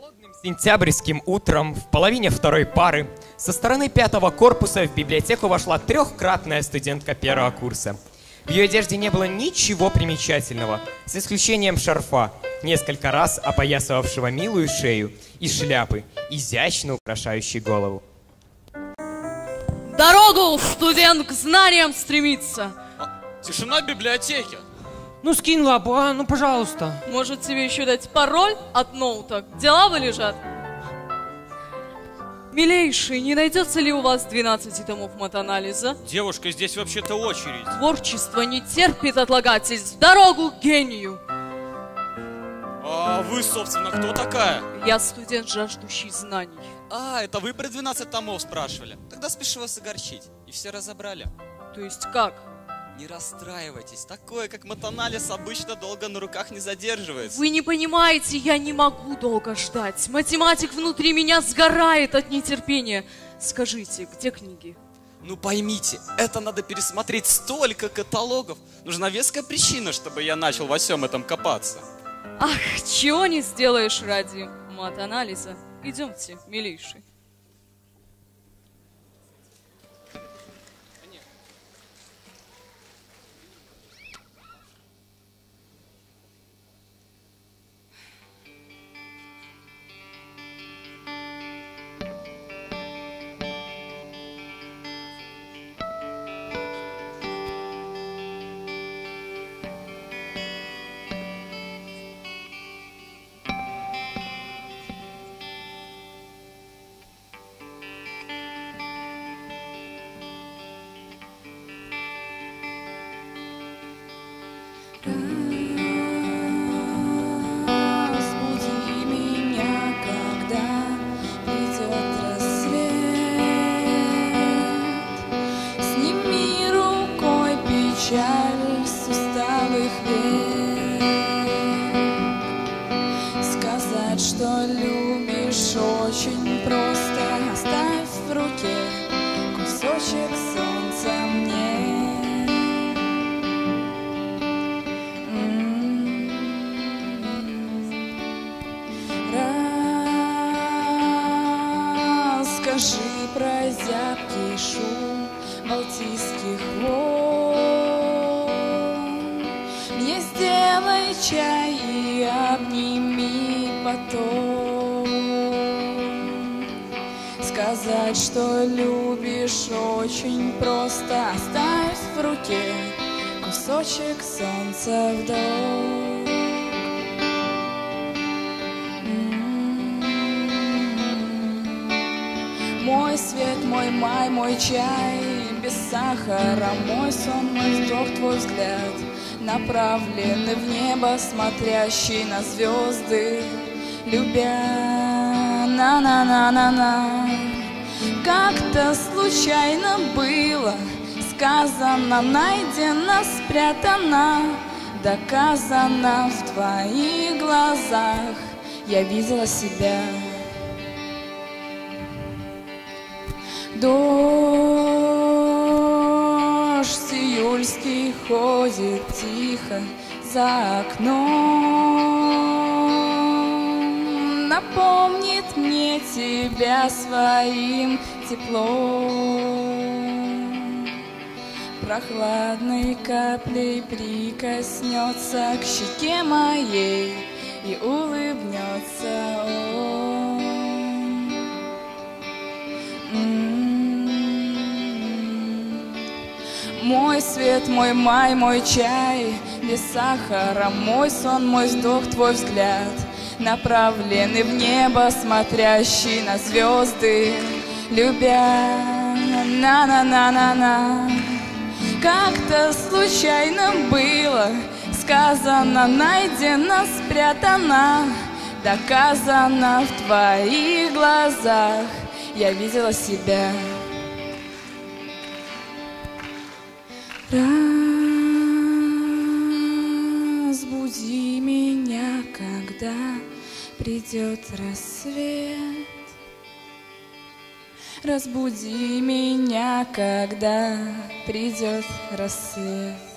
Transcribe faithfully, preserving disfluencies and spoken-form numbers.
Холодным сентябрьским утром в половине второй пары со стороны пятого корпуса в библиотеку вошла трехкратная студентка первого курса. В ее одежде не было ничего примечательного, с исключением шарфа, несколько раз опоясывавшего милую шею, и шляпы, изящно украшающей голову. Дорогу, студент, к знаниям стремится. А, тишина в библиотеке. Ну скинь лапу, а? Ну пожалуйста. Может тебе еще дать пароль от ноута, где лавы лежат? Милейший, не найдется ли у вас двенадцати томов матанализа? Девушка, здесь вообще-то очередь. Творчество не терпит отлагательств. В дорогу к гению. А вы, собственно, кто такая? Я студент, жаждущий знаний. А, это вы про двенадцать томов спрашивали? Тогда спешу вас огорчить. И все разобрали. То есть как? Не расстраивайтесь. Такое, как матанализ, обычно долго на руках не задерживается. Вы не понимаете, я не могу долго ждать. Математик внутри меня сгорает от нетерпения. Скажите, где книги? Ну поймите, это надо пересмотреть столько каталогов. Нужна веская причина, чтобы я начал во всем этом копаться. Ах, чего не сделаешь ради матанализа. Идемте, милейший. Что любишь очень просто, оставь в руке кусочек солнца мне. Расскажи про зябкий шум балтийских волн. Мне сделай чай и обними потом. Сказать, что любишь очень просто, оставь в руке кусочек солнца вдох. Мой свет, мой май, мой чай, без сахара, мой сон, мой вдох, твой взгляд, направленный в небо, смотрящий на звезды, любя, на-на-на-на-на. Как-то случайно было сказано, найдено, спрятано, доказано в твоих глазах. Я видела себя. Дождь июльский ходит тихо за окном, напомнит мне тебя своим теплом. Прохладной каплей прикоснется к щеке моей и улыбнется он. Мой свет, мой май, мой чай, без сахара, мой сон, мой вздох, твой взгляд, направленный в небо, смотрящий на звезды, любя, на-на-на-на-на. Как-то случайно было сказано, найдено, спрятано, доказано в твоих глазах. Я видела себя. Разбуди меня, когда придет рассвет. Разбуди меня, когда придет рассвет.